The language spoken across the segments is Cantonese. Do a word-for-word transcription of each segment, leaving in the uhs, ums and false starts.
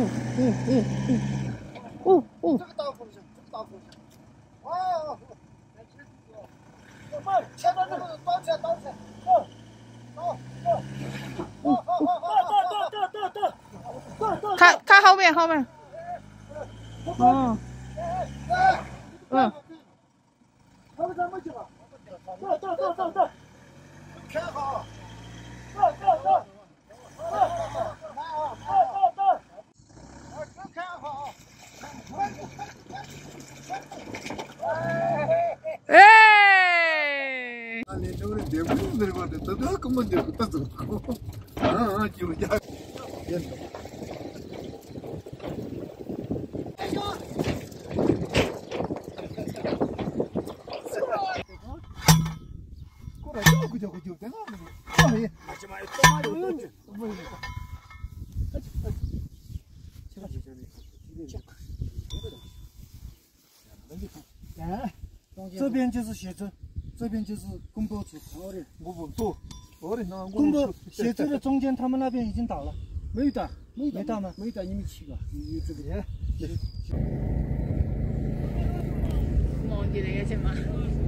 嗯嗯嗯嗯，哦哦。这个大风筝，这个大风筝，啊！慢，前面这个倒起来，倒起来，倒，倒，倒，倒，倒，倒，倒，倒，倒，倒，看看后面，后面。哦。嗯。他们怎么去了？倒倒倒倒倒，看好，倒倒倒，倒倒倒倒，我看好。哎！啊，你这个别不能那个，这这根本就不走路。啊啊，就家。哎，这边就是写字，这边就是工作组。我不做，我的那工作写字的中间，他们那边已经倒了，没倒，没没倒吗？没倒，一米七吧，有这个。望住你嘅啫嘛。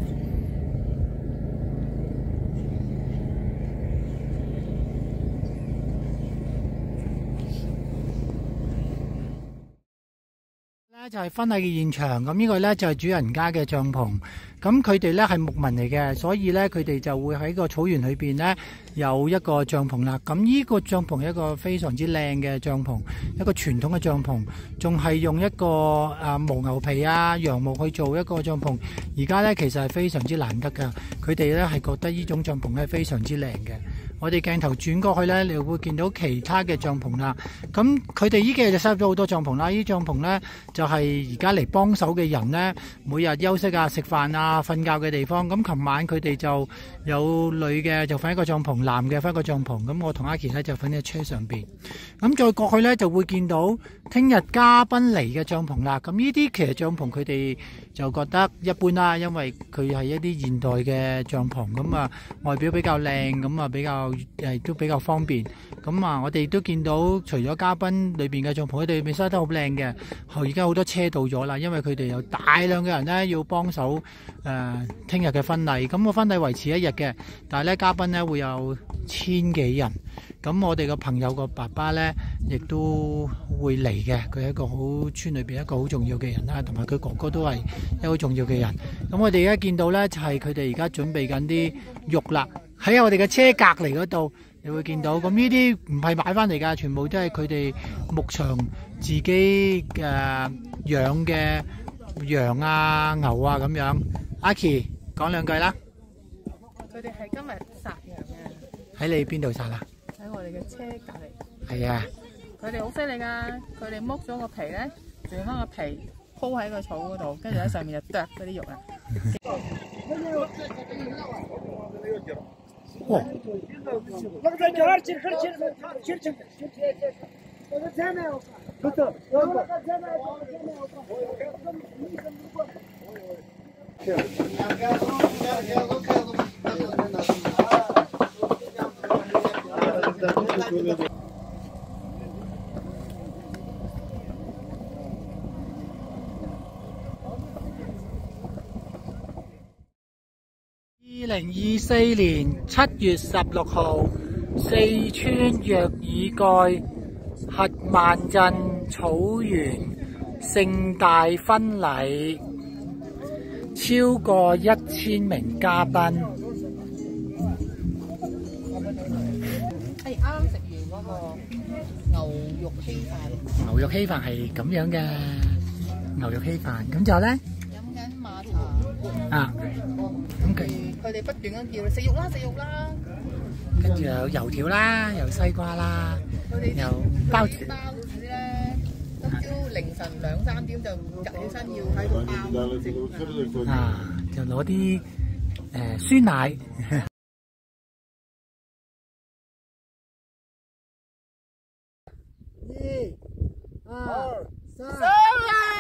咧就係婚禮嘅現場，咁呢個咧就係主人家嘅帳篷。咁佢哋咧係牧民嚟嘅，所以咧佢哋就會喺個草原裏邊咧有一個帳篷啦。咁呢個帳篷係一個非常之靚嘅帳篷，一個傳統嘅帳篷，仲係用一個啊牦牛皮啊羊毛去做一個帳篷。而家咧其實係非常之難得㗎，佢哋咧係覺得呢種帳篷咧非常之靚嘅。我哋鏡頭轉過去咧，你會見到其他嘅帳篷啦。咁佢哋依幾日就收入咗好多帳篷啦。呢啲帳篷咧就係而家嚟幫手嘅人咧，每日休息啊、食飯啊、瞓覺嘅地方。咁琴晚佢哋就有女嘅就瞓一個帳篷，男嘅瞓一個帳篷。咁我同阿琪咧就瞓喺車上邊。咁再過去咧就會見到聽日嘉賓嚟嘅帳篷啦。咁呢啲其實帳篷佢哋就覺得一般啦，因為佢係一啲現代嘅帳篷，咁啊外表比較靚，咁啊比較誒都比較方便。咁啊我哋都見到除咗嘉賓裏邊嘅帳篷，佢哋裏邊收得好靚嘅。而家好多車到咗啦，因為佢哋有大量嘅人咧要幫手誒聽日嘅婚禮。咁個婚禮維持一日嘅，但係咧嘉賓咧會有千幾人。咁我哋個朋友個爸爸咧，亦都會嚟嘅。佢係一個好村裏邊一個好重要嘅人啦，同埋佢哥哥都係一個好重要嘅人。咁我哋而家見到咧，就係佢哋而家準備緊啲肉啦，喺我哋嘅車隔離嗰度，你會見到。咁呢啲唔係買翻嚟㗎，全部都係佢哋牧場自己嘅養嘅羊啊、牛啊咁樣。阿琪講兩句啦。 佢哋係今日殺羊嘅。 喺你邊度殺啊？ 喺我哋嘅車隔離。 係啊。 佢哋好犀利㗎！佢哋剝咗個皮咧，剩翻個皮鋪喺個草嗰度，跟住喺上面就剁嗰啲肉啊。 哇！二零二四年七月十六號，四川若爾蓋核萬鎮草原盛大婚禮，超過一千名嘉賓。 係啱啱食完嗰個牛肉稀飯。 牛肉稀飯係咁樣嘅，牛肉稀飯。咁之後咧？ 飲緊馬茶。 啊。咁佢佢哋不斷咁叫食肉啦，食肉啦。 跟住有油條啦，有西瓜啦，有包子。 包子咧，今朝凌晨兩三點就趌起身要喺度包。 啊，就攞啲誒酸奶。一、二、三。